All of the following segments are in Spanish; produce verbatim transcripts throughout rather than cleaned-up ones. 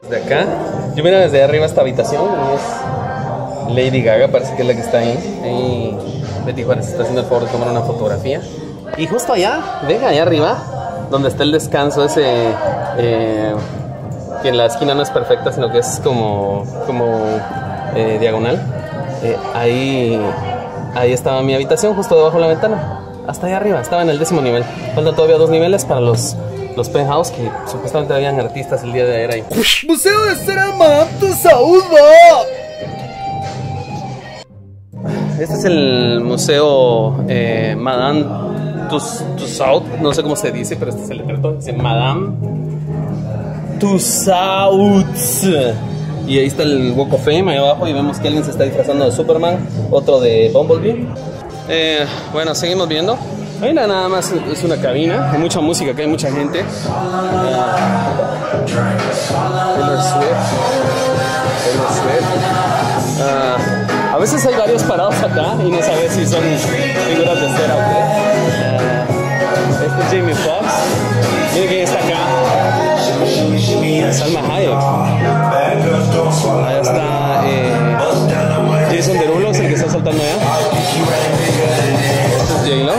De acá, yo miro desde arriba esta habitación y es Lady Gaga, parece que es la que está ahí. Ahí Betty Juárez está haciendo el favor de tomar una fotografía. Y justo allá, venga, allá arriba, donde está el descanso ese, eh, que en la esquina no es perfecta, sino que es como, como eh, diagonal. Eh, ahí, ahí estaba mi habitación, justo debajo de la ventana. Hasta allá arriba, estaba en el décimo nivel. Faltan todavía dos niveles para los... Los penthouse que supuestamente habían artistas el día de ayer ahí. Museo de Cera Madame Tussauds. Este es el museo eh, Madame Tussauds. No sé cómo se dice, pero este es el decreto. Dice Madame Tussauds. Y ahí está el Walk of Fame ahí abajo. Y vemos que alguien se está disfrazando de Superman. Otro de Bumblebee. eh, Bueno, seguimos viendo. Ahí nada más es una cabina, hay mucha música, acá hay mucha gente. Uh, Taylor Swift. Taylor Swift. Uh, a veces hay varios parados acá y no sabes si son figuras de cera o qué. Uh, este es Jamie Foxx. Miren quién está acá. Salma Hayek. Allá está eh, Jason Derulo, es el que está saltando allá. J-Lo.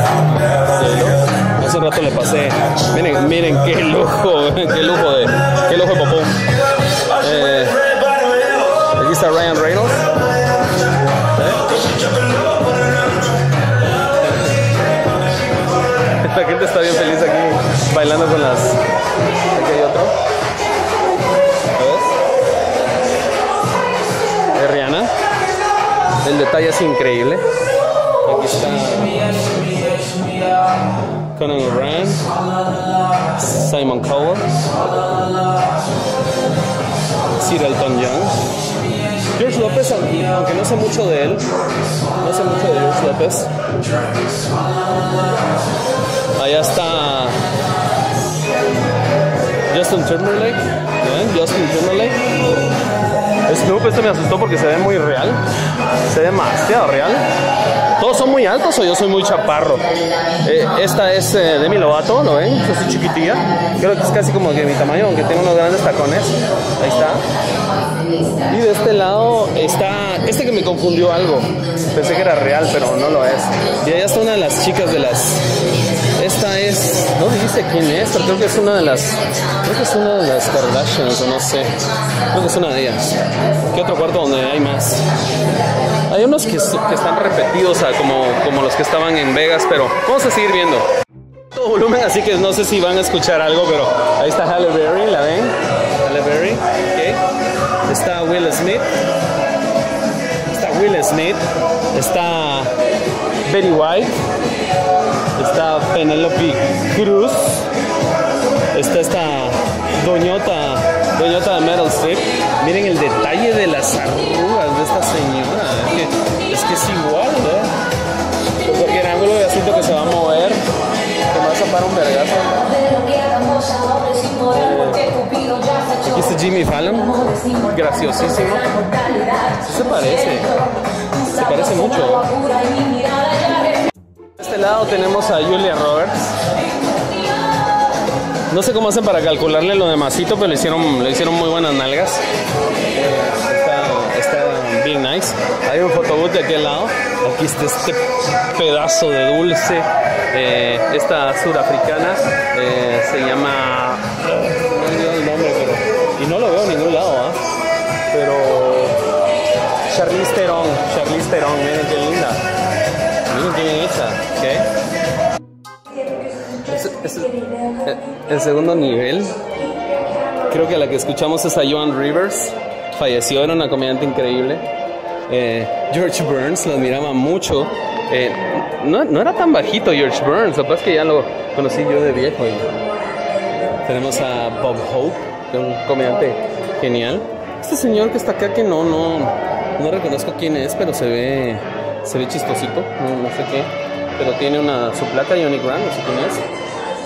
Hace un rato le pasé. Miren, miren qué lujo, qué lujo de, qué lujo de popó. Eh, aquí está Ryan Reynolds. ¿Eh? La gente está bien feliz aquí, bailando con las. Aquí hay otro. ¿Ves? Es Rihanna. El detalle es increíble. Aquí está Conan O'Brien, Simon Cowell, Sir Elton John, George López, aunque no sé mucho de él, no sé mucho de George López. Allá está Justin Timberlake, ¿ven? Justin Timberlake. Snoop, este me asustó porque se ve muy real, se ve demasiado real. ¿Todos son muy altos o yo soy muy chaparro? Eh, esta es eh, Demi Lovato, ¿lo ven? Es así chiquitilla. Creo que es casi como que mi tamaño, aunque tiene unos grandes tacones. Ahí está. Y de este lado está este que me confundió algo. Pensé que era real, pero no lo es. Y allá está una de las chicas de las... Esta es... No dice quién es, pero creo que es una de las... Creo que es una de las Kardashians, o no sé. Creo que es una de ellas. ¿Qué otro cuarto donde hay más? Hay unos que, que están repetidos, o sea, como, como los que estaban en Vegas, pero vamos a seguir viendo. Todo volumen, así que no sé si van a escuchar algo, pero ahí está Halle Berry, ¿la ven? Halle Berry, ok. Está Will Smith. Está Will Smith. Está Betty White. Está Penélope Cruz. Está esta Doñota, Doñota de Meryl Streep. Miren el detalle de las arrugas de esta señora. Es que es, que es igual, ¿eh? Por cualquier ángulo ya siento que se va a mover. Que me va a zapar un vergazo. Eh, aquí está Jimmy Fallon. Graciosísimo. Sí se parece. Se parece mucho. De este lado tenemos a Julia Roberts. No sé cómo hacen para calcularle lo demasito, pero le hicieron, le hicieron muy buenas nalgas. Eh, está, está bien nice. Hay un photobooth de aquel lado. Aquí está este pedazo de dulce. Eh, esta surafricana eh, se llama... No olvido el nombre, pero... Y no lo veo en ningún lado, ¿ah? ¿eh? Pero... Charlize Theron. Charlize Theron, miren qué linda. Miren qué bien hecha. ¿Okay? Es, es, el segundo nivel, creo que la que escuchamos es a Joan Rivers. Falleció, era una comediante increíble. eh, George Burns, lo admiraba mucho. eh, no, no era tan bajito George Burns, lo que pasa es que ya lo conocí yo de viejo. Y tenemos a Bob Hope, un comediante genial. Este señor que está acá, que no, no, no reconozco quién es, pero se ve, se ve chistosito, no, no sé qué. Pero tiene una, su placa Johnny Grant, no sé quién es.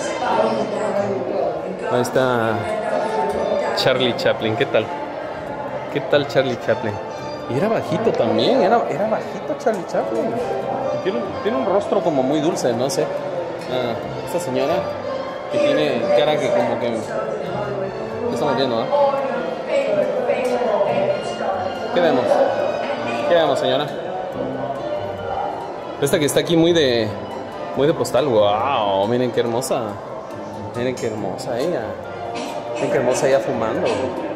Ahí está Charlie Chaplin, ¿qué tal? ¿Qué tal Charlie Chaplin? Y era bajito también, era, era bajito Charlie Chaplin. Tiene, tiene un rostro como muy dulce, no sé. Ah, esta señora que tiene cara que como que... ¿Qué estamos viendo, eh? ¿Qué vemos? ¿Qué vemos, señora? Esta que está aquí muy de... Muy de postal. ¡Wow! Miren qué hermosa. Miren qué hermosa ella. Miren qué hermosa ella fumando.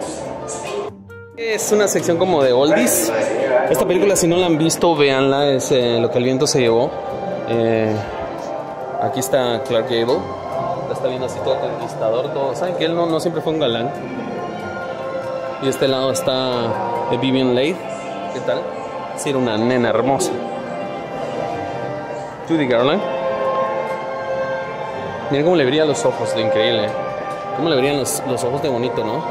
Es una sección como de oldies. Esta película, si no la han visto, véanla. Es eh, Lo que el viento se llevó. Eh, aquí está Clark Gable. La está viendo así todo conquistador. Todo. Saben que él no, no siempre fue un galán. Y de este lado está eh, Vivien Leigh. ¿Qué tal? Sí, era una nena hermosa. Judy Garland. Miren cómo le brillan los ojos, de increíble. Cómo le brillan los, los ojos de bonito, ¿no?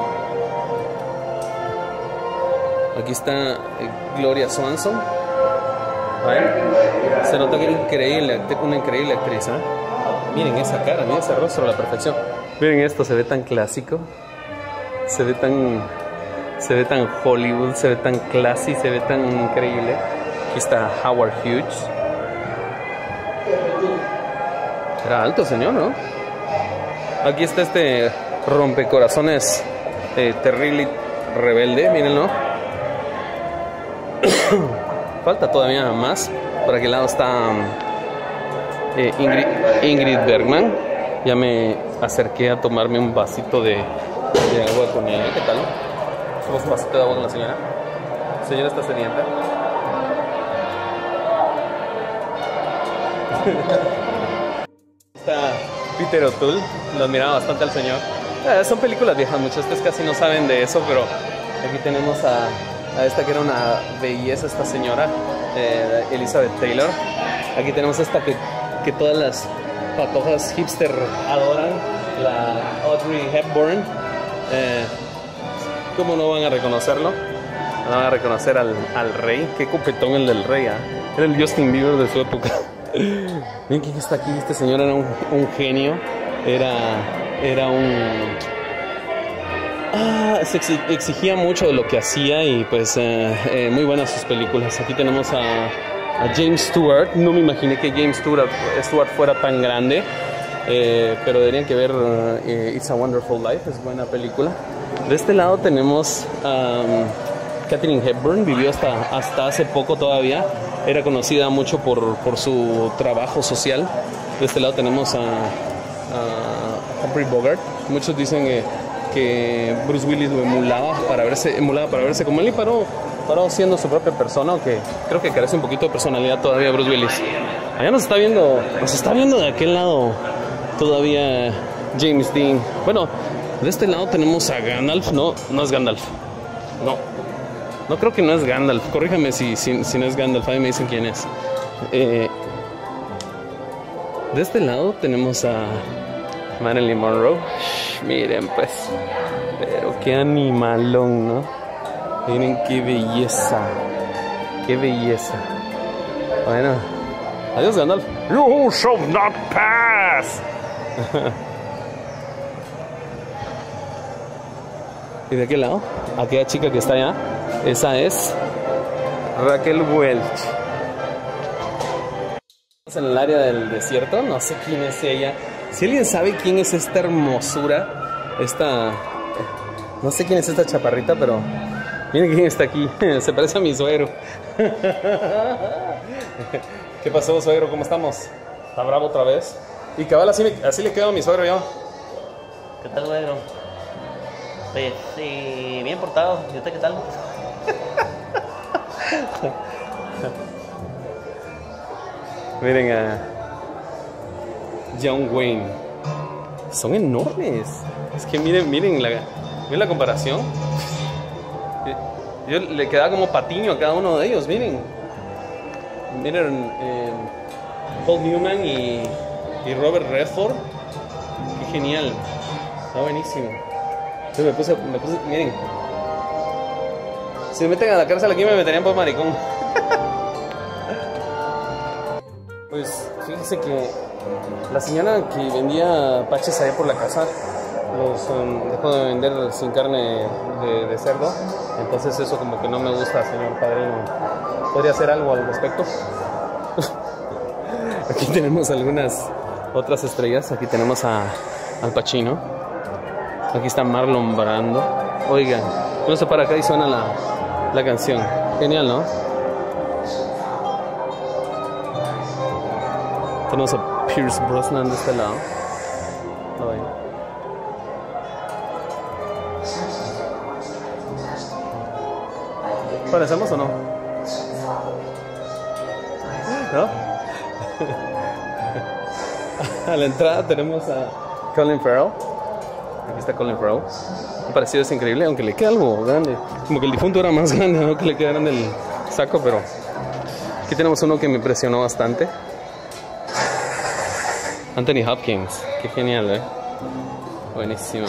Aquí está eh, Gloria Swanson. ¿Ven? Se nota que era increíble, una increíble actriz, ¿eh? Miren esa cara, miren ese rostro a la perfección. Miren esto, se ve tan clásico. Se ve tan... Se ve tan Hollywood, se ve tan classy, se ve tan increíble. Aquí está Howard Hughes. Era alto, señor, ¿no? Aquí está este rompecorazones eh, terrible y rebelde, mírenlo. Falta todavía más. Por aquel lado está eh, Ingrid, Ingrid Bergman. Ya me acerqué a tomarme un vasito de, de agua con ella. ¿Qué tal? Tomamos un vasito de agua con la señora. La señora está sedienta. Está Peter O'Toole. Lo admiraba bastante al señor. Eh, son películas viejas, muchos ustedes casi no saben de eso, pero aquí tenemos a, a esta que era una belleza, esta señora, eh, Elizabeth Taylor. Aquí tenemos esta que, que todas las patojas hipster adoran, la Audrey Hepburn. Eh, ¿Cómo no van a reconocerlo? No van a reconocer al, al rey. Qué copetón el del rey, ¿eh? Era el Justin Bieber de su época. Miren quién está aquí. Este señor era un, un genio. Era, era un... Ah, se exigía mucho de lo que hacía y pues eh, eh, muy buenas sus películas. Aquí tenemos a, a James Stewart. No me imaginé que James Stewart, Stewart fuera tan grande. Eh, pero deberían que ver uh, It's a Wonderful Life. Es buena película. De este lado tenemos um, Katharine Hepburn. Vivió hasta, hasta hace poco todavía. Era conocida mucho por, por su trabajo social. De este lado tenemos a, a Humphrey Bogart. Muchos dicen que, que Bruce Willis lo emulaba para verse, emulaba para verse como él, y paró, paró siendo su propia persona, aunque creo que carece un poquito de personalidad todavía Bruce Willis. Allá nos está viendo, nos está viendo de aquel lado todavía James Dean. Bueno, de este lado tenemos a Gandalf. No, no es Gandalf. No, no creo que no es Gandalf. Corríjame si, si, si no es Gandalf. Ahí me dicen quién es. Eh, de este lado tenemos a Marilyn Monroe. Shh, miren pues. Pero qué animalón, ¿no? Miren qué belleza. Qué belleza. Bueno. Adiós, Gandalf. You shall not pass. ¿Y de qué lado? Aquella chica que está allá, esa es Raquel Welch. Estamos en el área del desierto, no sé quién es ella. Si alguien sabe quién es esta hermosura, esta... No sé quién es esta chaparrita, pero miren quién está aquí. Se parece a mi suegro. ¿Qué pasó, suegro? ¿Cómo estamos? ¿Está bravo otra vez? Y cabal, así, me, así le quedo a mi suegro yo. ¿Qué tal, suegro? Pues, sí, bien portado. ¿Y usted qué tal? Miren a John Wayne. Son enormes. Es que miren, miren la, miren la comparación. Yo le quedaba como patiño a cada uno de ellos, miren. Miren, eh, Paul Newman y, y Robert Redford. Qué genial. Está buenísimo. Yo me puse, me puse, miren. Si me meten a la cárcel aquí me meterían por maricón. Pues fíjense que la señora que vendía paches allá por la casa los um, dejó de vender sin carne de, de cerdo. Entonces eso como que no me gusta, señor padrino. ¿Podría hacer algo al respecto? Aquí tenemos algunas otras estrellas. Aquí tenemos a Al Pacino. Aquí está Marlon Brando. Oigan, uno se para acá y suena la, la canción. Genial, ¿no? Tenemos a Pierce Brosnan de este lado. ¿Lo ven? ¿Parecemos o no? ¿No? A la entrada tenemos a Colin Farrell. Aquí está Colin Farrell. Me pareció es increíble, aunque le queda algo grande. Como que el difunto era más grande, ¿no? Que le queda grande el saco, pero aquí tenemos uno que me impresionó bastante. Anthony Hopkins. Qué genial, ¿eh? Buenísimo.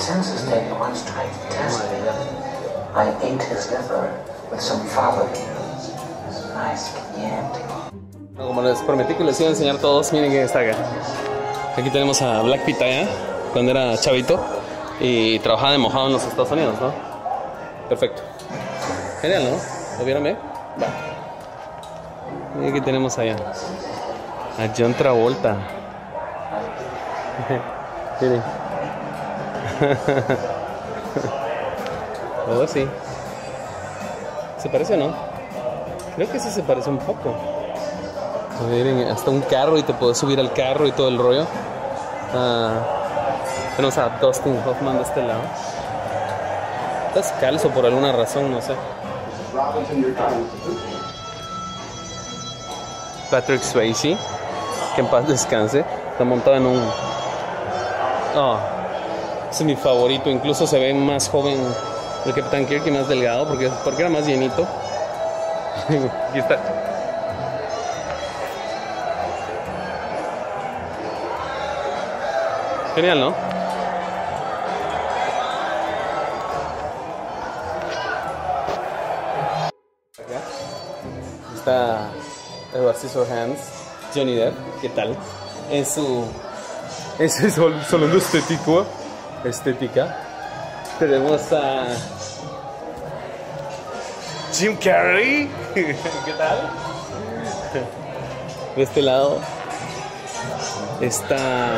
Como les prometí que les iba a enseñar todos, miren quién está acá. Aquí tenemos a Black Pitaya, cuando era chavito y trabajaba de mojado en los Estados Unidos, ¿no? Perfecto. Genial, ¿no? ¿Lo vieron bien? Va. Y aquí tenemos allá a John Travolta. Miren. Oh, sí. ¿Se parece o no? Creo que sí se parece un poco. Miren, hasta un carro y te puedes subir al carro y todo el rollo. Uh, tenemos a Dustin Hoffman de este lado. Está descalzo por alguna razón, no sé. Patrick Swayze, que en paz descanse. Está montado en un... Oh, ese es mi favorito. Incluso se ve más joven el Capitán Kirk y más delgado porque, porque era más llenito. Aquí está. Genial, ¿no? Está Edward Scissorhands, Johnny Depp, ¿qué tal? En su, en su sol, salón estético, estética. Tenemos a Jim Carrey, ¿qué tal? De este lado está...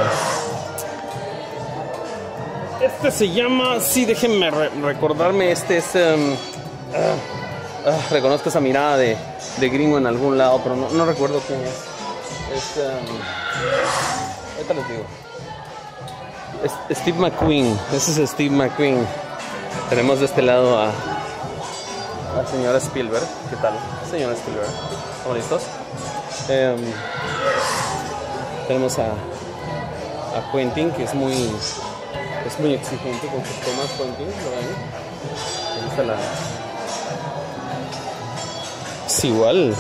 Este se llama, sí, déjenme re recordarme, este es... Um, uh, uh, reconozco esa mirada de, de gringo en algún lado, pero no, no recuerdo quién es. Es... Um, ahorita les digo. Es Steve McQueen, ese es Steve McQueen. Tenemos de este lado a... al señor Spielberg, ¿qué tal? Señor Spielberg, ¿estamos listos? Um, tenemos a, a Quentin, que es muy... Es muy exigente con sus tomas, Quentin, ¿lo ven? Ahí está la... Es igual.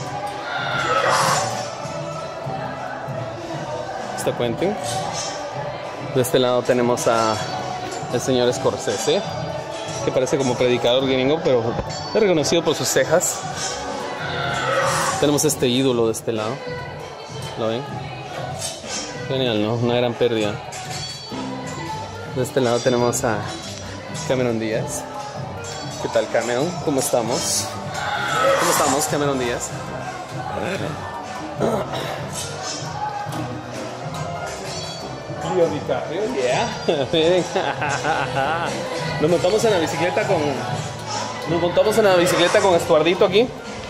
Está Quentin. De este lado tenemos a el señor Scorsese, que parece como predicador gringo, pero es reconocido por sus cejas. Tenemos este ídolo de este lado. ¿Lo ven? Genial, ¿no? Una gran pérdida. De este lado tenemos a Cameron Díaz. ¿Qué tal, Cameron? ¿Cómo estamos? ¿Cómo estamos, Cameron Díaz? Leo DiCaprio, yeah. Nos montamos en la bicicleta con... Nos montamos en la bicicleta con Estuardito aquí.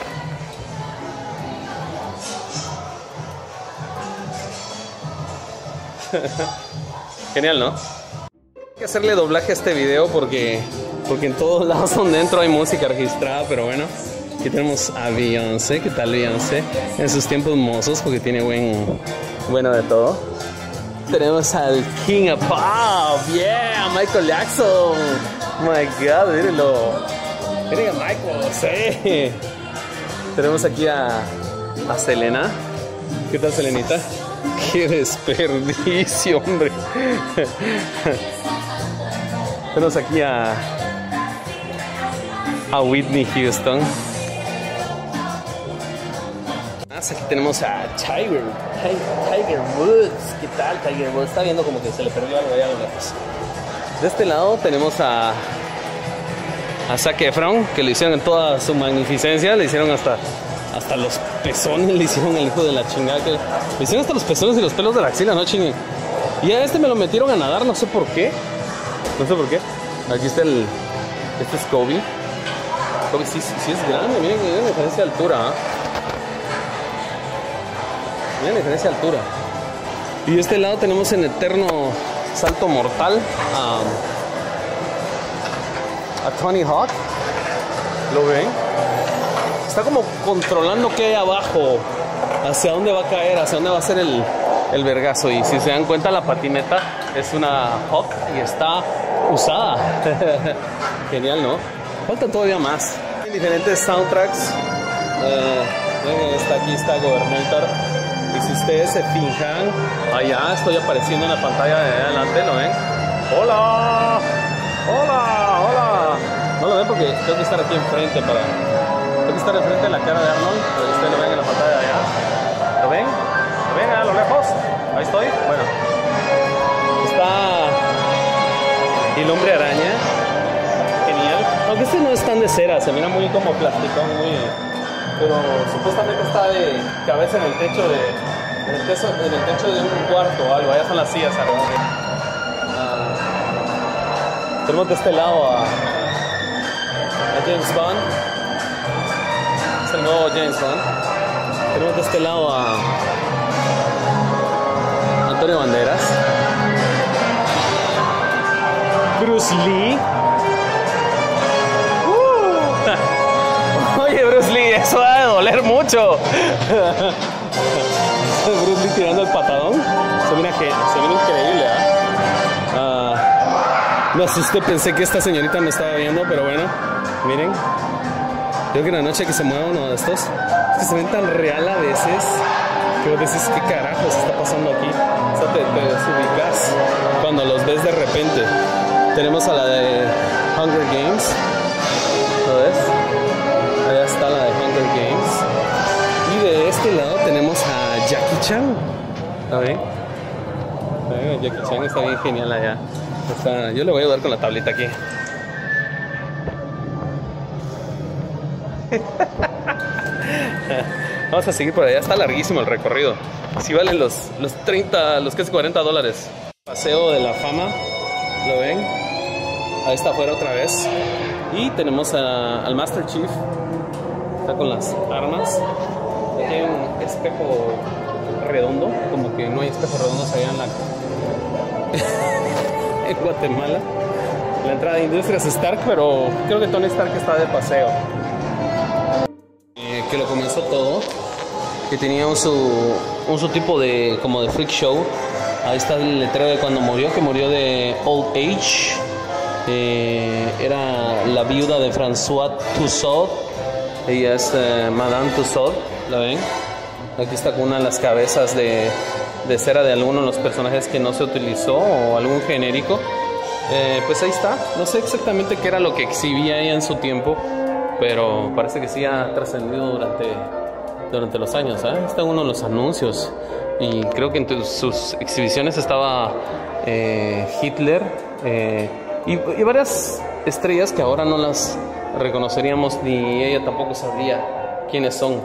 Genial, ¿no? Hay que hacerle doblaje a este video porque, porque en todos lados donde entro hay música registrada, pero bueno. Aquí tenemos a Beyoncé. ¿Qué tal, Beyoncé? En sus tiempos mozos, porque tiene buen, bueno de todo. Tenemos al King of Pop, yeah, Michael Jackson. Oh my God, mírenlo. Miren a Michael, sí. Tenemos aquí a, a Selena. ¿Qué tal, Selenita? ¡Qué desperdicio, hombre! Tenemos aquí a, a Whitney Houston. Aquí tenemos a Tiger, Tiger Woods. ¿Qué tal, Tiger Woods? Está viendo como que se le perdió algo allá a lo lejos. De este lado tenemos a, a Zac Efron, que lo hicieron en toda su magnificencia. Le hicieron hasta... Hasta los pezones le hicieron el hijo de la chingada. Que le hicieron hasta los pezones y los pelos de la axila, ¿no, chingue? Y a este me lo metieron a nadar, no sé por qué. No sé por qué. Aquí está el... Este es Kobe. Porque sí, sí es grande, miren, miren la diferencia de altura. ¿eh? Miren la diferencia de altura. Y de este lado tenemos en eterno salto mortal um, a Tony Hawk. ¿Lo ven? Está como controlando qué hay abajo, hacia dónde va a caer, hacia dónde va a ser el, el vergazo. Y si se dan cuenta, la patineta es una Hawk y está usada. Genial, ¿no? Falta todavía más. Hay diferentes soundtracks. Eh, está aquí está Gobernator. Y si ustedes se fijan, allá estoy apareciendo en la pantalla de adelante, ¿lo ven? ¡Hola! ¡Hola! ¡Hola! No lo ven porque tengo que estar aquí enfrente para... Tengo que estar enfrente de la cara de Arnold, pero ustedes lo ven en la pantalla de allá. ¿Lo ven? ¿Lo ven a lo lejos? Ahí estoy. Bueno. Está... el hombre araña. Genial. Aunque este no es tan de cera, se mira muy como plasticón, muy... Pero supuestamente está de cabeza en el techo de... En el techo, en el techo de un cuarto o algo. Allá son las sillas arriba. Uh, tenemos de este lado a... a James Bond. Es el nuevo James Bond. Tenemos de este lado a Antonio Banderas, Bruce Lee. Uh. Oye, Bruce Lee, eso va a doler mucho. Bruce Lee tirando el patadón. Se mira, que, se mira increíble, ¿eh? Uh, me asusté, pensé que esta señorita me estaba viendo, pero bueno, miren. Creo que en la noche que se mueva uno de estos, es que se ven tan real a veces que vos decís, ¿qué carajos está pasando aquí? O sea, te, te desubicas cuando los ves de repente. Tenemos a la de Hunger Games. ¿Lo ves? Allá está la de Hunger Games. Y de este lado tenemos a Jackie Chan. ¿La ven? Jackie Chan está bien genial allá. Está, yo le voy a ayudar con la tablita aquí. Vamos a seguir por allá, está larguísimo el recorrido. Si valen los, los treinta, los casi cuarenta dólares. Paseo de la Fama, ¿lo ven? Ahí está afuera otra vez. Y tenemos a, al Master Chief. Está con las armas. Aquí hay un espejo redondo, como que no hay espejos redondos allá en la en Guatemala. La entrada de Industrias Stark, pero creo que Tony Stark está de paseo. Eh, que lo comenzó todo, que tenía un su, un su tipo de como de freak show. Ahí está el letrero de cuando murió, que murió de old age. Eh, era la viuda de François Tussaud. Ella es eh, Madame Tussaud, ¿la ven? Aquí está con una de las cabezas de, de cera de alguno de los personajes que no se utilizó o algún genérico. Eh, pues ahí está, no sé exactamente qué era lo que exhibía ella en su tiempo, pero parece que sí ha trascendido durante, durante los años. ¿eh? Está uno de los anuncios y creo que en sus exhibiciones estaba eh, Hitler eh, y, y varias estrellas que ahora no las reconoceríamos ni ella tampoco sabría quiénes son.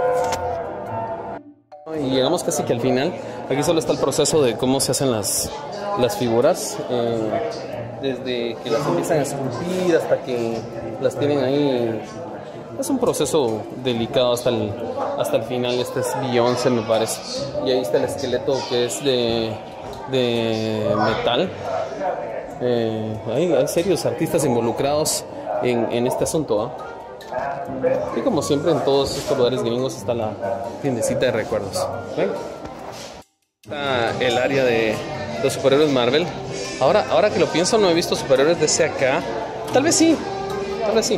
Y llegamos casi que al final. Aquí solo está el proceso de cómo se hacen las, las figuras. Eh, desde que las empiezan a esculpir hasta que las tienen ahí. Es un proceso delicado hasta el, hasta el final. Este es Beyoncé, me parece. Y ahí está el esqueleto que es de, de metal. Eh, hay, hay serios artistas involucrados en, en este asunto. ¿eh? Y como siempre en todos estos lugares gringos está la tiendecita de recuerdos. ¿Ven? Está el área de los superhéroes Marvel. Ahora, ahora que lo pienso, no he visto superhéroes de ese acá. Tal vez sí, tal vez sí.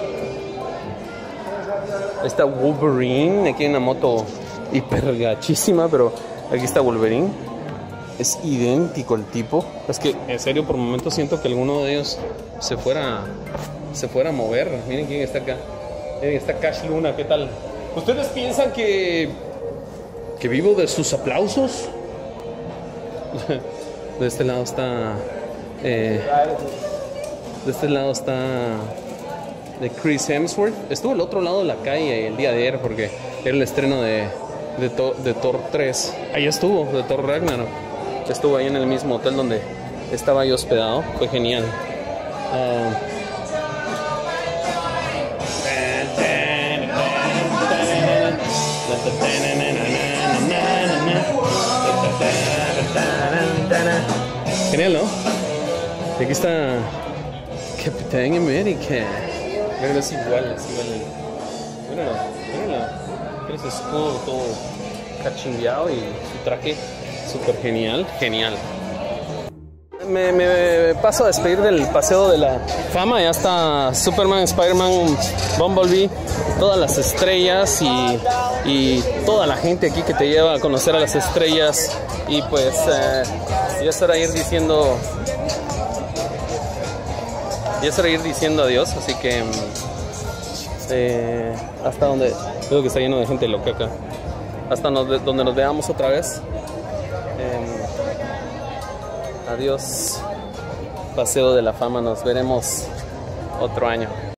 Ahí está Wolverine. Aquí hay una moto hiper gachísima, pero aquí está Wolverine. Es idéntico el tipo. Es que en serio por momentos siento que alguno de ellos se fuera, se fuera a mover. Miren quién está acá. Miren, está Cash Luna, ¿qué tal? ¿Ustedes piensan que, que vivo de sus aplausos? De este lado está... Eh, de este lado está... de Chris Hemsworth. Estuvo al otro lado de la calle el día de ayer porque era el estreno de, de, Thor, de Thor tres. Ahí estuvo, de Thor Ragnarok. Estuvo ahí en el mismo hotel donde estaba yo hospedado. Fue genial. Uh, Genial, ¿no? Y aquí está Capitán América. Pero es igual, es igual. Míralo, míralo. Mira ese escudo todo cachimbeado y su traje súper genial, genial. Me, me paso a despedir del paseo de la fama. Ya está Superman, Spider-Man, Bumblebee, todas las estrellas y, y toda la gente aquí que te lleva a conocer a las estrellas. Y pues eh, ya será ir diciendo ya será ir diciendo adiós. Así que eh, hasta donde veo que está lleno de gente loca acá, hasta nos, donde nos veamos otra vez. eh, Adiós, Paseo de la Fama, nos veremos otro año.